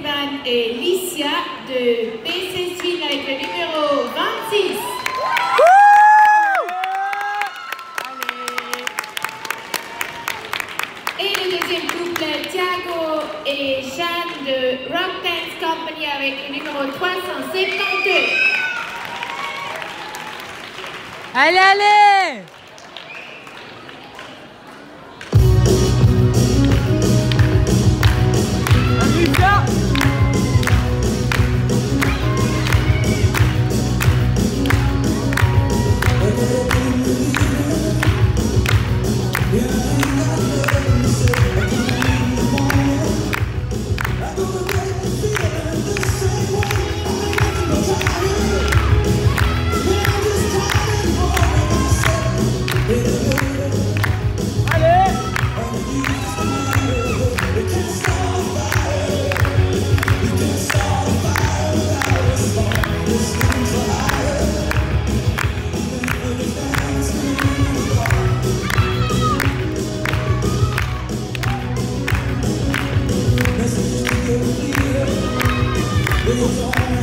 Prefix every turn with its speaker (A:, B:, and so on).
A: Jordan et Licia de BC avec le numéro 26. Et le deuxième couple, Thiago et Jeanne de Rock Dance Company avec le numéro 352.
B: Allez, allez!
C: It was all